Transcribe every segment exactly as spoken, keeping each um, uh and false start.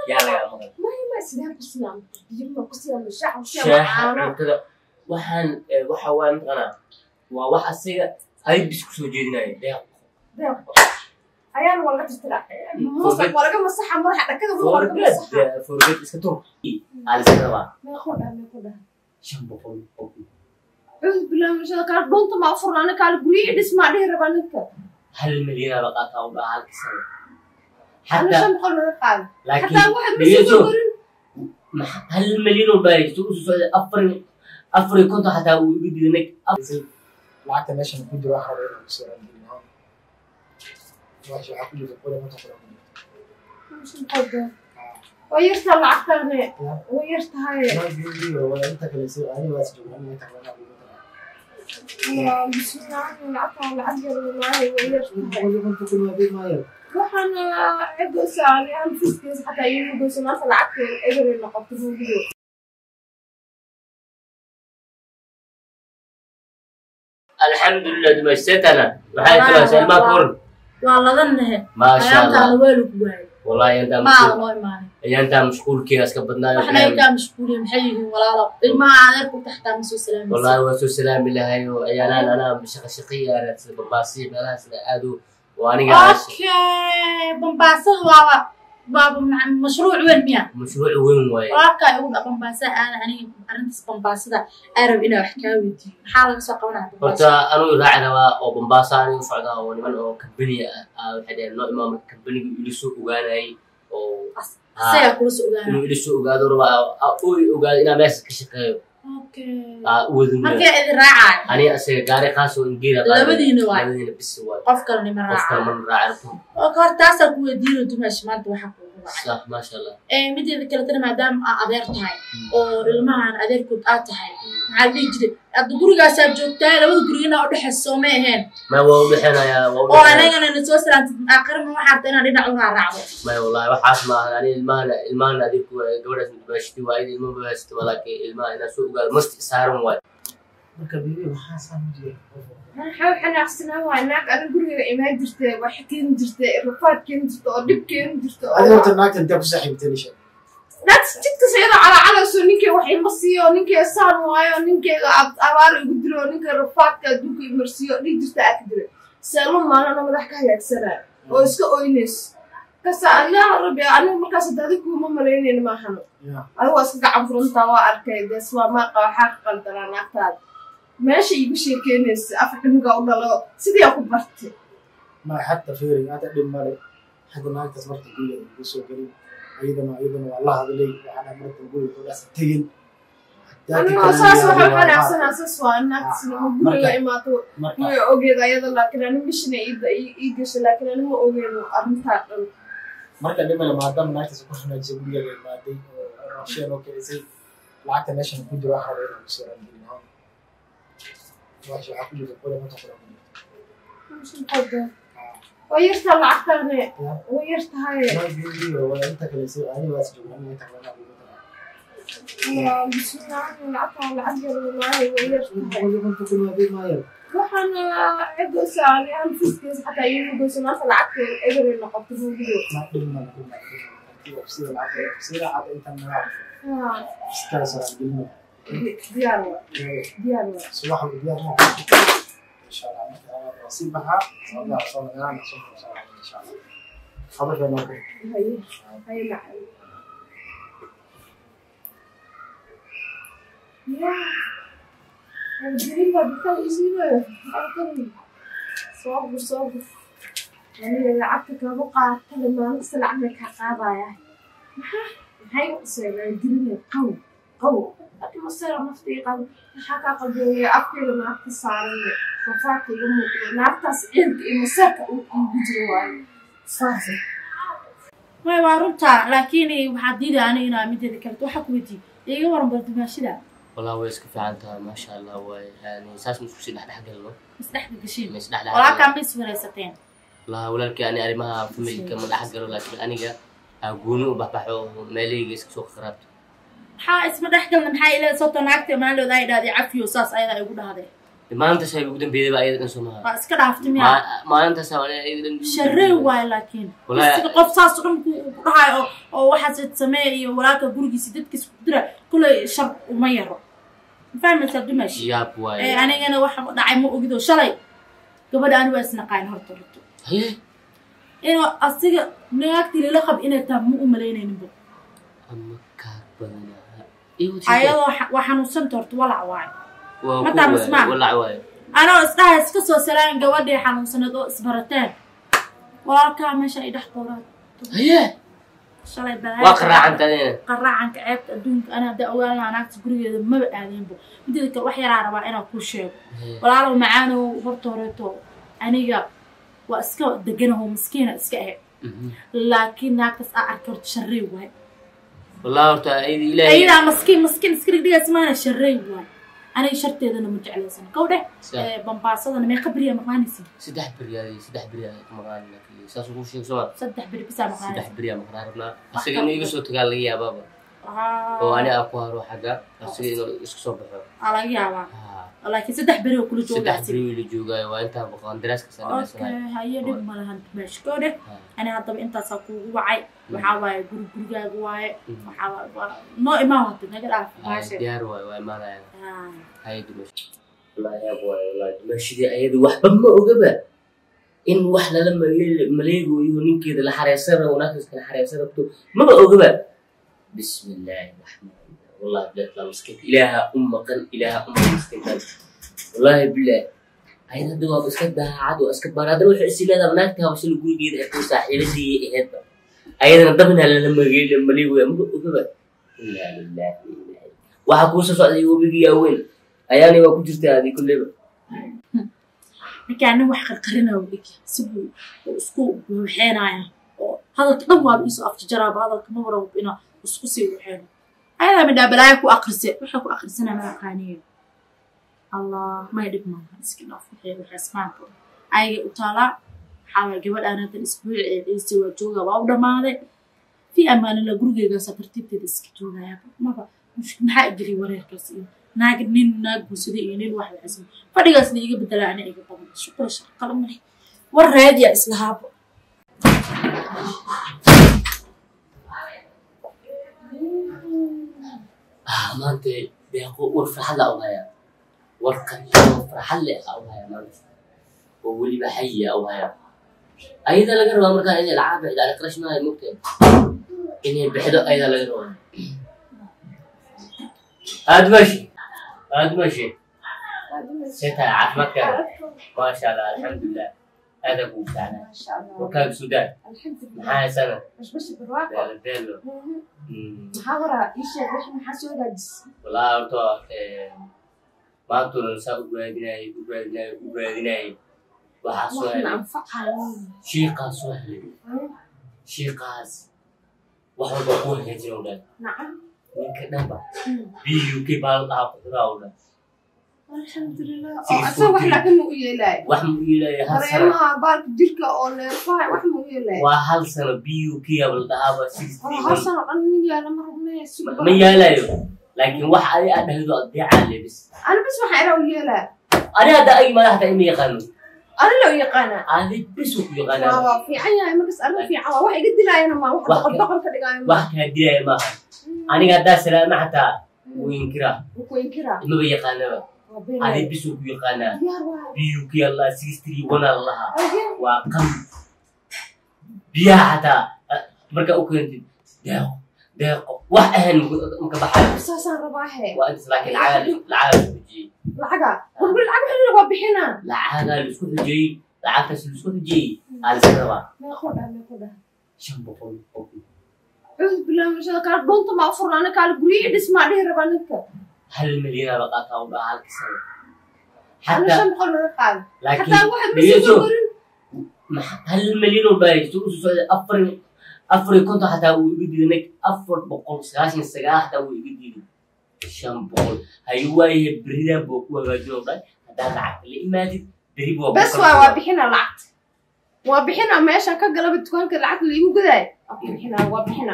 يلا يا مغرب ما هي ما سلام بسلام يما قصيام الشعب شاح كذا waxaan waxa waan qana waa wax asiga ay bisku soo jeedinayeen deeq deeq ayaan wala tirtira musa wala ka masaxa maraxa dhakada wala ka masaxa forget iska tur aan sababa ma qoda ma qoda shan boqol bas bilaw shada ka doonta ma furana kala guriga dhisma dheh rabanka hal milyan la qaata oo hal kisan حتى shan boqol ma qaad laakiin حتى واحد مش hal milyan oo baayto soo afar afar konto حتى uu igu diidanay lacagta meeshan ku jiro waxa weeye soo raadinaa waxa waxa ku jiro qolo ma taqaan مش قدا ويرت lacagtane ويرت هاي ma biyo wala inta kale soo ani waas joognaa inta kale والله بسم الله العطاء العجل والله ويرت wala ma taqaan ma been maayo waxana cido saali aan fiskis xataa iyagu goosana lacagta eber la qabto video الحمد لله دمشتنا waxay kala selma kor والله ما شاء الله ويلك واي والله انت ما الله ما انت مشغول كيس كبدنا احنا كان مشغولين محيين ولا لا ما عليك تحت مسو سلام والله وسو سلام بالله انا انا مش شقيه انا بمباسي ناس ادو وانا اوكي بمباسي والله بابا مشروع وين ميا مشروع وين واي واكا يقول بمباسي انا اني ارنتس بمباسي دا ارب انا حكاويتي maxaa laga soo qabanaa horta anu raacnaa oo bambaasaan u socdaa oo niman oo company ah waxay noo imaam company ila soo ogaanay oo asaya kula soo ogaanay inuu ila soo ogaado rabaa oo ogaado ina meesha ka shaqeeyo okay ah wadin markay idin raacay ani asaga gaari qaas oo ingeera labadiina waay labadiina bis waay qof kale nima raacay qof kale ma raacay oo kaartaasa ku weydiino dumash maanta waxa ku صح ما شاء الله ee midida kale tan maadaam adeer tahay oo ilmahan adeerkood aad tahay maxaa dhigi jiray aad gurigaas aad joogtaa labada gurigana u dhaxayso ma ahayn ما هو بحنا يا oo anagana na soo salaantid aakhir ma waxa arday inaan dhinac u raacdo ما والله waxaas ma yani ilmahan ilmahan adeeg gabadhaas midbaashti waa idin ma baashti walaakiin ilmaha ina soo ogaado masti saaran waay marka biyo waxa saan jiray أنا حاول أنا أحسن هو هناك أنا أقول لك إيمان درت وحكين درت رفات كين درت أدب كين درت هذا أنت ناقد أنت بصحي بتنيش لا تشتكي سيدا على على سو نيكي وحي مصيو نيكي سان وايو نيكي أبار يقدروا نيكي رفات كدوك يمرسيو نيك درت أكدر سالون ما أنا ما ضحك هيك سنة وإسكو أوينس كسا أنا ربي أنا مركز دادك وهم ملايين ما حنو أنا هو أسكع عم فرنتا وأركي بس وما قاحق قلتنا نقتاد ماشي يبشر كنس أفكر نقول له سيدي أكو برتي ما حتى فيري هذا اللي مالي حتى ما تصبرت تقول لي بس قريب أيضا أيضا والله هذا لي أنا مرت تقول لي بس تجين أنا أساس وحنا أنا أحسن أساس وأنا تسمع بقول لي ما تو مو أوجد أيضا لكن أنا مش نيد يجيش لكن أنا مو أوجد أرنتها مركز لما لما أدم نايت سكون هنا جبوا لي ما دي راشين أوكي زي لعكت ناس نكون جراح على بس واش عقل يقول ما تقرا مش قدا ويرت العقل ويرت هاي ما بيو ولا انت كل شيء انا واس جونا انت كلام والله بسم الله العطاء العجل والله ويرت ولا ما تقول ما بين ما waxana cido saali aan fiskis xataa iyagu goosana lacagta eber la qabto video ما قلنا نقول بصير العقل بصير عاد انت ما ها استاذ قلنا ديالو ديالو صباح الديار ما ان شاء الله نصيبها والله صار انا نصيبها ان شاء الله خبر ما هي هي معي يا الجريمة بتاعي زينة أكيد صعب صعب يعني لعبتك بقى كلمة نفصل عنك حقابة يعني هاي قصيرة الجريمة قوي قوي لكن مصير نفتي قل حكا قلبي أفكر ما أتصارني ففاكي يموت نعطس عند المساك ويجروا صافي ما وارنتا لكن وحديد أنا هنا مدة ذكرت وحكوتي إيه ورم برتماشيدا والله ويسك في عنتها ما شاء الله ويعني أساس مش كشيء نحن حق له مستحق كشيء مش نحن ولا كان بس وريستين لا ولا كأني أنا ما فمي كم نحن حق له لكن أنا جا أقولوا بحبحوا مالي جس سوق خربت ها اسمه نحكي من حي إلى صوت نعكت ما له ذا إذا عفيو ساس أيضا يقول هذا ما أنت سايب قدام بيدي بقى أيضا سماها waa iska dhaaftay miya ما ما أنت سوى أيضا sharrey waay laakiin Walahi- sida qof saas oo dhan ku ku dhahay oo oo waxaad sameeyay iyo walaalka gurigiisa dadkiisa ku dira kulay shar uma yaro fahmaysaa dumashi يا بواي ee anigana waxa dhacay ma ogido shalay gabadha aan waa isnaqaan horta horta هي inuu asiga naagtii la qab inay taa mu u maleynaynin bo أما كابنا إيه ayadoo waa xanuunsan horta walac waay ما تعرف اسمع. ولا عواي anoo isdhahay iska soo salaan gabadhii xanuunsanad oo isbarateen walaalkaa meesha ay dhex qoraad هي shalay balaa وأقرأ عن تاني qaraacanka ceebta adduunka ana hadda ogaanaa naagta gurigeeda maba aadeenbo mideeda kale wax yaraa rabaa inaan kuu sheego walaalow macaanow horta horeeto aniga waa iska deganaho miskiina iska ahe laakiin naagtaas aa arkay horta sharrey waay والله أرتا إيه إلهي ayadaa maskiin maskiin iska dhigdhigays maana sharrey waay aniga sharteedana ma jeclaysan gawdhe bambaasadana mee qabriya maqaanaysin سدح بريالي سدح بريالي مقال لك ساسو كل شيء سوا saddex beri bisaa سدح maqaanaysin بريال مقرارنا أصل إنه يقصد تقال لي يا بابا وأنا أقوى أروح حاجة أصل إنه يسكسر بحر aa laga yaabaa ها laakiin saddex beri oo kula سدح joogaasi بريال اللي جوجا وأنت بقى دراسك سنة بس okay haye dhib ma lahan meesha gawdhe ani haddaba intaasaa kuugu wacay waxaa waaye guri gurigaaga waaye waxaa waaye waa noo imaan wata naga dhaaf maashe ديار واي واي ما لا Ah. هاي دمش والله يا أبوي والله دمش دي أيد واحد بما أوجبه إن واحد لما مليجو يونين كده لحريسرة وناقص كده حريسرة بتو ما بأوجبه بسم الله الرحمن الرحيم والله بجد لا مسكت إله أم قل إله أم مسكت والله بالله أيد دوا بسكت ده عدو أسكت برا ده وحش سيلا ده مناك تها وصل يقول جيد أكون ساحل دي إهدا أيد نضمنها لما جي لما ليجو يا ما بأوجبه لا لله وحكوس سؤال يوبيجي أول أياني وكنت هذه كلها ninkaan wax qarqarina oo dhig sibu isku buuxeenaya oo hadalka dhan waa isoo afjaraaba hadalka ma waro ina isku sii buuxeen ayada midda balaa ku aqrisay waxa ku aqrisana ma aqaaniyo allah ma dhib ma iska dhaaf waxay waxa ismaanto ay u taala xawa gabadhan hadda isbuuceed ee si waa jooga waa u dhamaaday fi amaan la gurigeega safartibteeda iska joogaya maba maxaa jiri wareerkaas iyo naag nin naag guusada iyo nin wax waxsan fadhigaasna iga bedela ana iga badan shukr shaqala ma war raadiya islahaabo ah maanta deeqo war farxad la ogaya warkan farxad la ogaya maanta oo waliba hayya ogaya ayada laga rabaa markaa inay lacag bixida ala qarash maayo mugtay inay bixido ayada laga rabaa aad mashi aad mashi سيتها عافمك ما شاء الله الحمد لله هذا ابو بتاعنا ما شاء الله وكان السودان الحمد لله معايا سنه مش بس بالواقع ده ديلو محاضرة ايش روح محاسو جالس والله ارتو ما انتو نسا وبراديناي وبراديناي وبراديناي وحاسو واحنا انفعها شيقاس وهلي شيقاس وحول بقوه يجري ولاد نعم من كنبا بيو كي بالقى قدرا ولاد الحمد لله أصلا واحد لكن مو يلاي wax mu yeelay hal sano ريما بالك ديرك أو لفاي واحد مو يلاي waa hal sano biyo kii abal dhaaba sixty أصلا أنا يا لما ربنا يسوع ma yeelayo laakiin wax ay aad dhahdo adeeca lebis أنا بس واحد أنا يلاي ani hada ay madaxda ima yaqaano أنا لو يقانا ani bis ku yaqaano ما في عيا ما بس أنا في عوا واحد قد لا أنا ما واحد واحد. قد بقر كده قايم wax ka dilay ma aniga hada salaama xataa wiin kira وكوين كرا ma ba yaqaano ani bis ku yaqaana biyo kii allah sixty one allah waa qam biyaha xataa marka u keentid deeqo deeqo wax ahan marka baxay أساسا رباحي waa intaas laakiin lacag lacag isku xujiyey العقا قول العقا حلو لو بحنا lacagaa la isku xujiyey lacagtaas la isku xujiyey aa la iska rabaa ما ياخدها ما ياخدها shan boqol oo kun أعوذ بالله من الشيطان كان دونت ما أفرنا أنا كان قولي اسمع ليه ربانك hal milyan aa baqaataa u dhaha halka sano أنا xataa شن بقول ما قال laakiin حتى واحد بس dhegeyso يقول hal milyan oo baa jirto usoo socday afar afar iyo konton xataa wuu iga diiday nag afar boqol sagaashan sagaal xataa wuu iga diiday shan boqol hayu waayahe beridaa buu ku hagaajin oo dhahay haddaad lacagta la imaadid beri buu بس waa bixina lacag waa bixina meesha ka galaba dukaanka lacag la igu gaday bixina waa bixina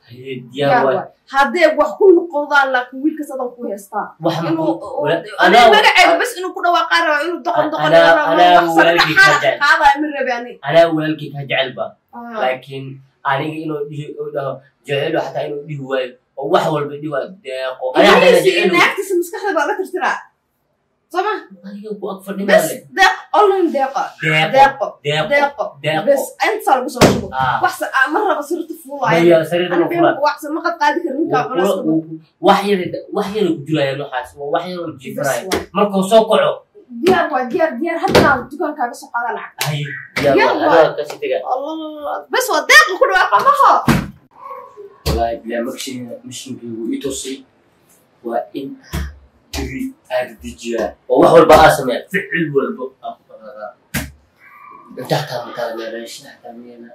diyaar waay haddee wax ku noqodaan laakiin wiilkas adan ku heestaa wax inuu anaa magaceeda bas inuu ku dhawaaqaa rabaa inuu doqon doqon anaa walaalkii ka jecel qaadaya ma rabi ani anaa walaalkii ka jecel ba laakiin aniga inuu dhihi dhaho jecelo xataa inuu dhihi waayo oo wax walba dhiwa deeqo naagtiisa maskaxda baa la tirtiraa soma aniga ku ag fadhinaa le deeq online deeqa deeqo deeqo bes inta lagu soo shubo wax ma raba sirta fuulaayo sariirta ma fuulaa wax ma qad qaadi karin ninka culays wax yar wax yar ku jiraya nooxaas wax yar oo jiifray markuu soo kaco diyaar waa diyaar diyaar hadda dukaankaaga soo qaada lacag ay diyaar waa ka sidiga allah bes waa deeq ku dhawaaqa maha wallahi bila makshin mishinkii itosi waa in tiri ardijiya oo wax walba asamee ficil walba aqbara dadka inta meelash ahtamina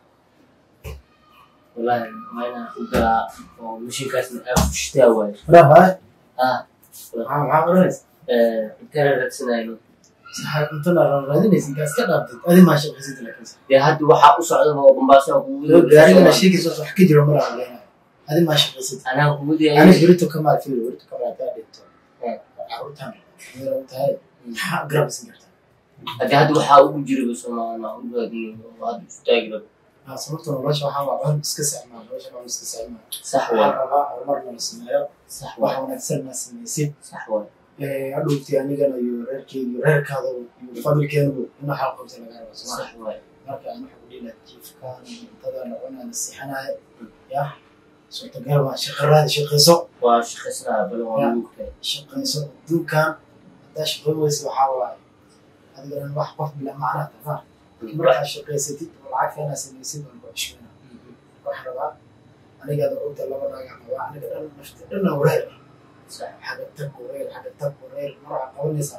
wallahi maana uga oo mishinkaasna afshtaa waay raha ah waxa waxa oranaysa ee intana radsanayno saxaab intana radinaysa intaas ka dhaabtay adi ma shaqaysid laakiin dee hadda waxa u socda oo bambaasha loo gaariga sheegayso wax ka jiro mar aan leeyahay adi ma shaqaysid anaa kugu diyaay ani birito kama fiiro birito kama taadito ee caruurtan meelo tahay ha garabsan kartaa hadda hadda waxa ugu jiro Soomaaliya u baadin oo aad istaagro ha sababtoo nolosha waxa waa cun iska saxmaa nolosha waa iska saxmaa sax waa horumar la sameeyo sax waxa wanaagsan ma sameeysid sax waa ee adulti anigana iyo reerkeedu reerkaada iyo familkeedu ina xal qabta laga rabo sax waa marka aan wax u dhilaa jiifkaan intada la cunaa nasixanaay ya soo gaarwa shaqaraad shaqayso waa shaqaysnaa bal waa lugtay shaqayso dukaan hada shaqayso waxa waa adiga wax qof bila macna tafa marka shaqaysatid lacag fiican samaysid oo qoshina wax raba aniga oo inta laba naga qaba aniga dhan nafta dhan wareer sax xaga takoreer xaga takoreer marka qabanaysa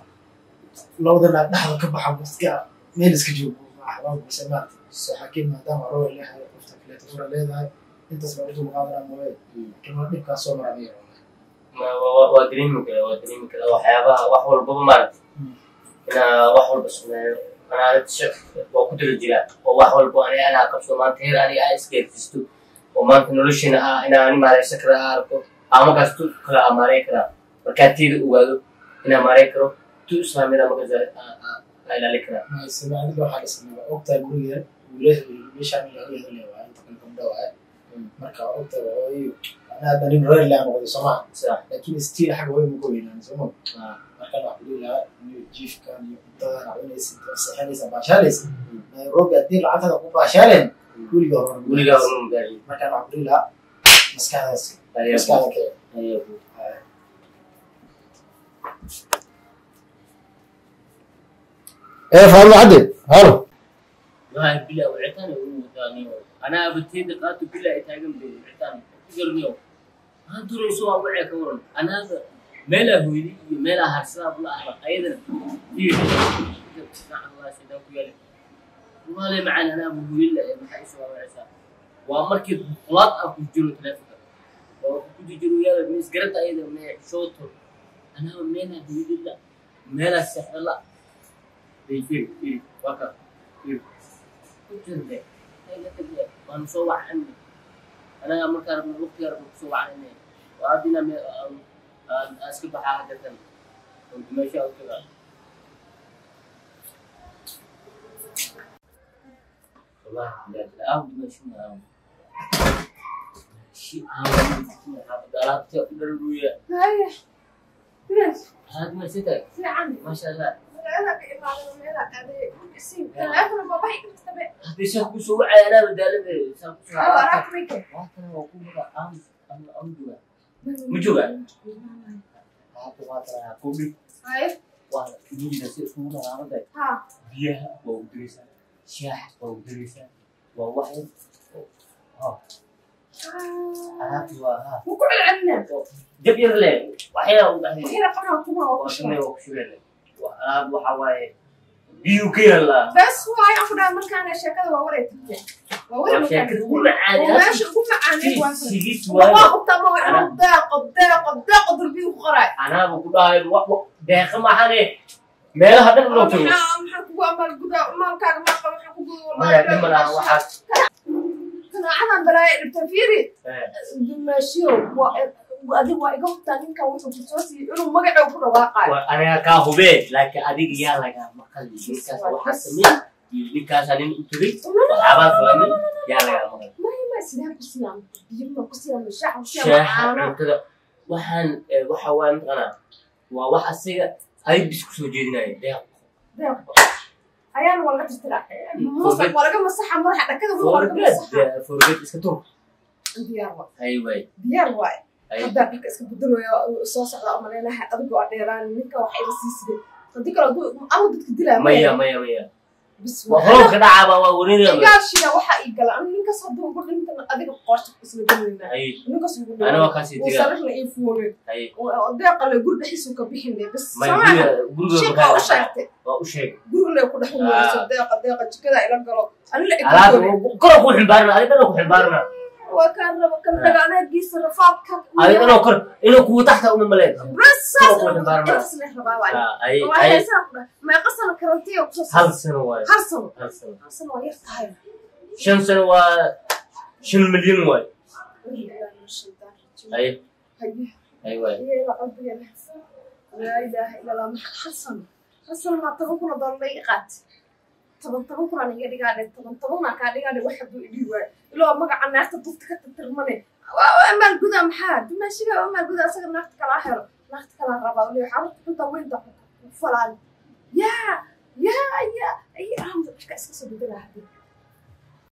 lawada la dhaxda ka baxa buska meel iska joogo waxbaan ku samaat saxakin maadaama roo leeyahay qofta kale tura leedahay inta soo dhigto muqaadara mooy kama dhibka soo maray ma waa dreaming waa dreaming waxyaabaha wax walba maartay ina wax walba sameeyo ana shaq waa ku dira jira oo wax walba ani ana qabso maanta heer ani ay iskeetisto oo maanta noloshina ah ina ani maaraysa kara arko ama kasto kala amaray kara marka tiida ogaado ina maray karo tu islaamida marka zaa ay la likra ma ismaacil waxa la sameeyo ogta guriga wiilasha meesha ay leeyahay inta kan ka dhawaay marka ogta oo ana hadda nin reer la noqdo Soomaa sax laakiin stiil xaq way mu goynaan Soomaa marka wax dhila new chief kan iyo intada cunaysa saxanaysa baashaalaysa Nairobi hadii lacagta ku baashaaleen guriga hore guriga hore gaari marka wax dhila maskaxdaas maskaxda ayo ايه فاهم عدل هلا ما بلا وعتاني وثاني انا بتيد قاتو بلا اتاغم بي وعتاني قرنيو ها دوري سو وعي كورن انا ميلا هويدي ميلا هرسا بلا ايضا في سبحان الله سيدنا كيل والله معنا انا ابو ويل ما يسوى وعسا ومركي خلاط اكو جيرو تلفك وكنت جيرو يا ميس غرت ايضا ما شوتو انا ميلا هويدي لا ميلا سحر لا بيجي في وقت في كنت له هاي تبي وانا سوى عني انا مركز من الوقت يا رب سوى عني وابينا اسكب حاجه كنت ماشي او كذا والله لا لا او ماشي ما شيء هذا ضربت الدرويه هاي بس هذا ما ستك عندي ما شاء الله انا كيما انا قاعده اسيب انا بابا يكتب هذا شكو سوى انا بدال شكو سوى اه عرفت منك وانا اقول لك ام ام ام جوا مجوا هذا وانا اقول هاي وانا نيجي نسير فونا هذا ها بيها ودريسه شاح ودريسه وواحد ها هذا ها وكل عنا جاب يرلي وحياه وحياه هنا قناه كما وشنو وشويه وهذا وحواي بيوكي الله بس هو هاي أفضل مركان الشركة ووريت ووريت الشركة كل عادي وماشي كل عادي وانسى سيجيت والله وانا قطع ما أنا ضاق ضاق ضاق ضربي وخراي أنا بقول هاي الوقت ده ما حني ما هذا اللي تقول محا محا كوا مال جدا مال كار ما قام محا كوا ما يعلم أنا واحد تناعنا بلاي التفيري ماشي وأدي وإيقاف تاني كان وصل بسوسي إنه ما قاعد يقول واقع أنا كهوبي لكن أديك يا لك ما خلي نكاس وحسمي نكاس أنا أنتري عباد فلان يا لك ما ما هي ما سيدها قصيام بيجيبنا قصيام الشاح شاح كذا وحن وحوان أنا ووحسي هاي بسكسو جدنا ده ده أيان ولا تشتري موسى ولا كم صحة مرة حتى كذا ولا كم صحة فورجيت اسكتور ديار واي أيوة ديار واي هذا بيك اسكت بدلوا يا صوص على أمرنا هاد أبغى أديران منك وحيد سيسبي هذيك لو أمو تكدلها مية مية مية بس وهو كده عبا وورينا قال شيء وحق يقال أنا منك صدق وقول أنت أديك قارش اسمه جميلنا أي منك صدق أنا وكاسي تيجا وصرفنا إيه فوري أي وده قال يقول بحسه كبيحني بس ما سمعنا يقول يقول شيء قاو شايفته وشيء قول له يقول حلو صدق صدق كذا إلى قالوا أنا لا على كره كل حبارنا هذا كله حبارنا وكان رب كان دقانا جيس الرفاق كان هذا كله كره إنه قوة تحت أم الملاك بس كله حبارنا تصلح ربا وعلي أي وهي أي سنة ما قصنا كرنتي وقصص هل سنة واي هل سنة هل سنة هل سنة ويرتاح شن سنة و شن مليون واي أي هي أيوة هي ربي له لا إله إلا الله حسن حسن ما تبغون ضليقات تبغون تبغون أنا يدي قاعد تبغون تبغون قاعد قاعد واحد يديوا لو ما قاعد الناس تطلع ترمني أما الجودة محاد ماشي أما الجودة أصلا ناخد كلا حلو ناخد كلا ربا ولي حرط كنت وين ده فلان يا يا يا أي أهم شيء كأس كسب بدله هذي